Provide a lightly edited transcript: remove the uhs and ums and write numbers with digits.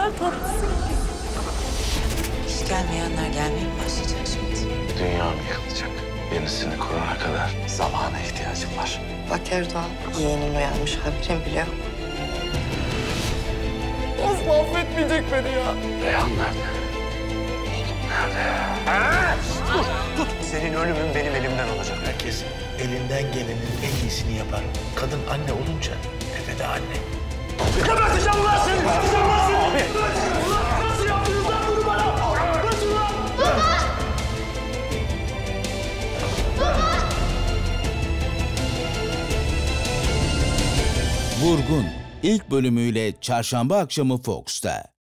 tatlısın ki. Hiç gelmeyenler gelmeye mi başlayacak şimdi? Dünyam yıkılacak. Yenisini kurana kadar zamana ihtiyacım var. Bak Erdoğan, yeğenin uyanmış, haberin bile yok. Asla affetmeyecek beni ya. Reyhan nerede? Senin ölümün benim elimden olacak. Herkes elinden gelenin en iyisini yapar. Kadın anne olunca Efe de anne. Geberteceğim ulan seni! Geberteceğim ulan seni! Abi! Nasıl yaptınız lan bunu bana? Nasıl lan? Vurgun ilk bölümüyle çarşamba akşamı Fox'ta.